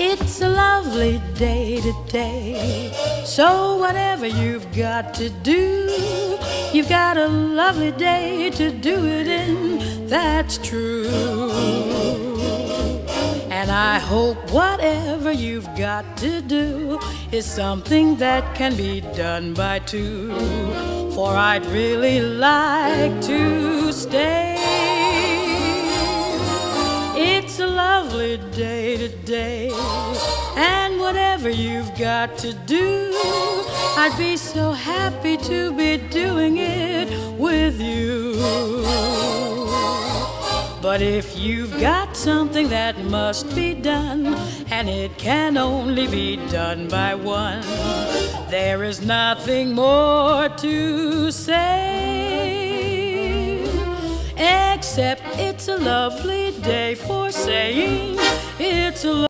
It's a lovely day today, so whatever you've got to do, you've got a lovely day to do it in, that's true. And I hope whatever you've got to do is something that can be done by two, for I'd really like to stay. It's a lovely day today, and whatever you've got to do, I'd be so happy to be doing it with you. But if you've got something that must be done, and it can only be done by one, there is nothing more to say, except it's a lovely day for saying it's a